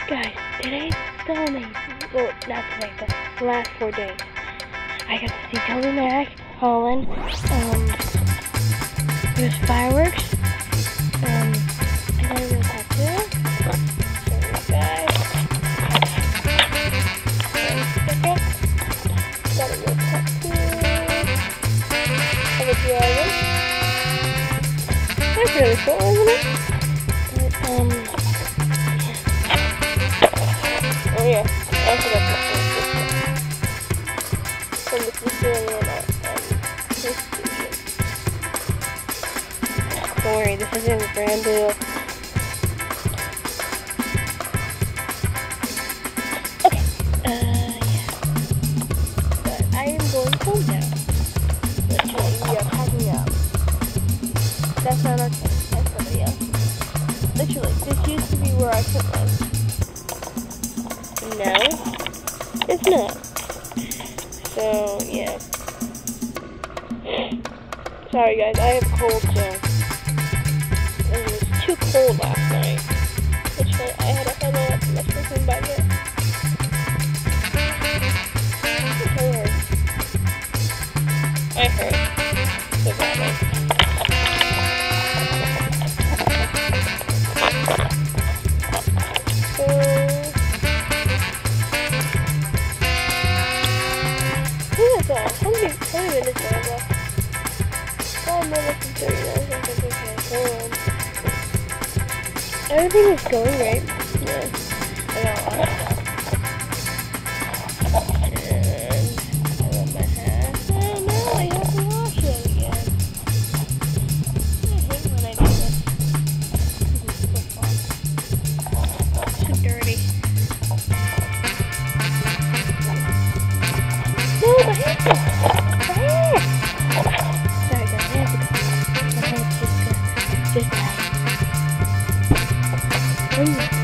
Guys, today's so amazing. Well, not today, but the last 4 days. I got to see Toby Mac, Holland, there's fireworks, I got a real tattoo. Show you guys. Got a real tattoo. Of a dragon. That's really cool, isn't it? But, oh yeah, I forgot to say this from the future and don't worry, this isn't brand new. Okay, yeah. But I am going home now. Literally, we are packing up. That's not our tent, that's somebody else. Literally, this used to be where our tent was. No, it's not. So, yeah. Sorry guys, I have a cold, so it was too cold last night. Literally, I had a headache, and that's freaking by there. I heard. So badly. How many minutes are left? 5 minutes and 30 minutes. Okay, everything is going right. Yeah. I got a lot of stuff. And I love my hat. Oh no, I have to wash it again. I hate when I do this. This is so fun. Too dirty. No, my hair! Sorry guys, I have to go. My hair's just bad.